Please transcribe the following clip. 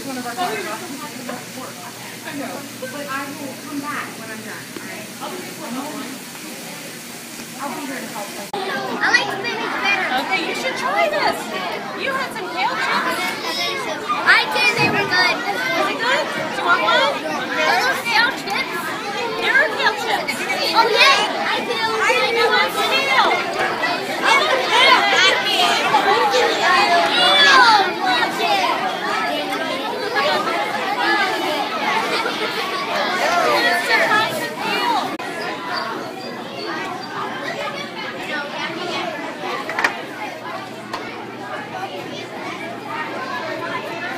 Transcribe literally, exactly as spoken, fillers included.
one of our coffee boxes. I know. But I will come back when I'm done, alright? I'll be here to help. I like spinach better. Okay, you should try this. You had some kale chips. I did, they were good. Was it good? Do you want one? Are those kale chips? There are kale chips. Oh, yeah.